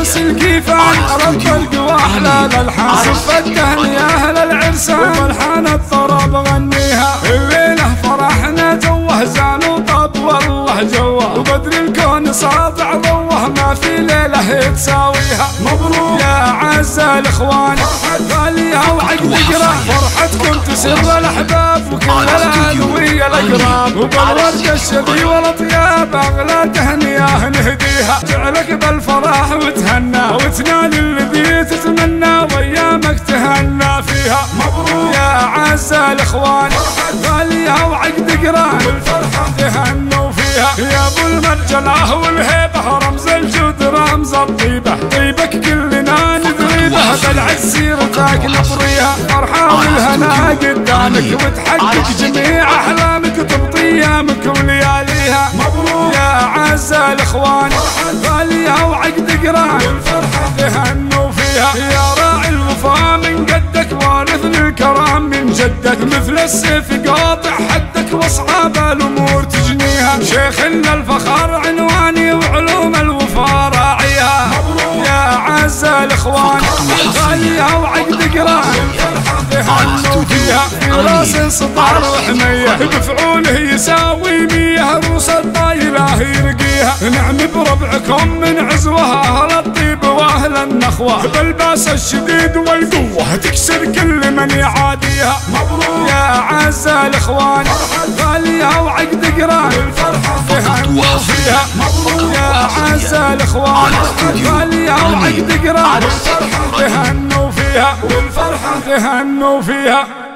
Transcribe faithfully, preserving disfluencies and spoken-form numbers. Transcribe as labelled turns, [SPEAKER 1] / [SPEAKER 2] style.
[SPEAKER 1] ناس الكيفان رب القوى احلى الالحان صفتهن يا اهل العرسان والحان الطرب غنيها الليله فرحنا جوه زان وطب والله جوه وبدر الكون ساطع ضوه ما في ليله يتساويها مبروك يا عز الاخوان غاليه وعقد قرا فرحتكم تسر الاحباب وكل العدويه الاقراب وبالورد الشذي والاطياب اغلى تهنئه نهديها جعلك بالفرح وتهنى وتنال الذي تتمنى وايامك تهنى فيها مبروك يا عز الاخوان غاليه وعقد قران والفرحه تهنوا فيها يا ابو المرجله والهيبه رمز الجود رمز الطيبه طيبك كلنا ندريبه بالعز سيرتك نطريها فرحه والهنا قدامك وتحقق جميع احلامك تبطي ايامك ولياليها مبروك يا عز الاخوان غاليه وعقد قران والفرحه تهنوا فيها يا راعي الوفا من قدك وارث الكرام من جدك مثل السيف قاطع حدك واصعاب الامور تجنيها شيخنا الفخر عنواني وعلوم الوفا راعيها مبروك يا عز الاخوان غاليه وعقد قران تهنوا فيها في راس سطار وحميه بفعوله يساوي ميه روس الطايله يرقيها نعم بربعكم من عزوها اهل الطيب واهل النخوه بالباس الشديد والقوه تكسر كل من يعاديها مبروك يا عز الاخوان غاليه وعقد قران الفرحه تهنوا فيها مبروك يا عز الاخوان غاليه وعقد قران الفرحه تهنوا فيها والفرحه تهنوا فيها.